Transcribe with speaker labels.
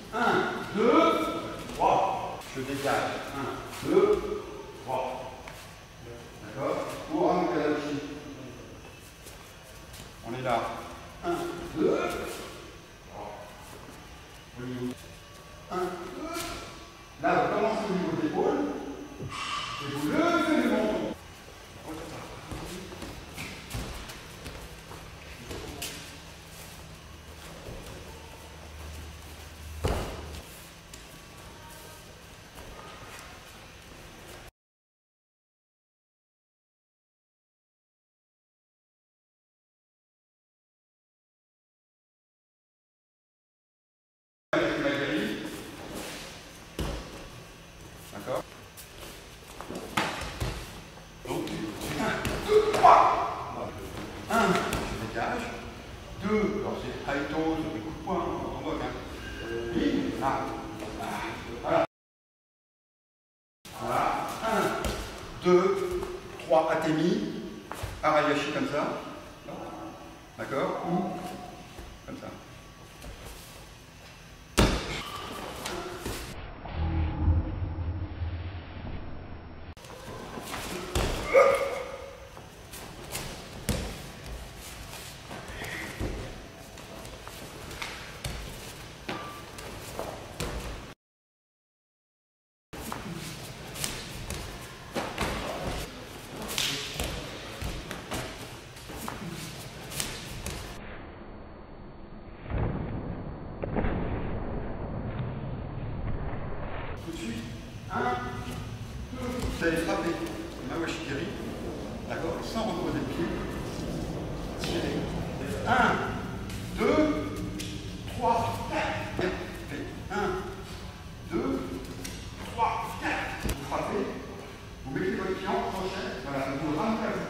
Speaker 1: 1, 2, 3. Je dégage. 1, 2, 3. D'accord? Pour un Kalachi. On est là. 1, 2, 3. 1, 2. Là, vous commencez au niveau de l'épaule. Et vous levez le menton. D'accord? Donc, 1, 2, 3. 1, je dégage. 2, alors c'est high toes, des coups de poing, on voit bien. Bim, là. Voilà. Voilà. 1, 2, 3, Atemi. Arayashi comme ça. D'accord? Ou comme ça. Tout de suite. 1, 2, vous allez frapper Mawashikiri, d'accord, sans reposer le pied. Tirez. 1, 2, 3, 4. Bien. 1, 2, 3, 4. Vous frappez, vous mettez votre pied en crochet, voilà, vous ramenez à vous.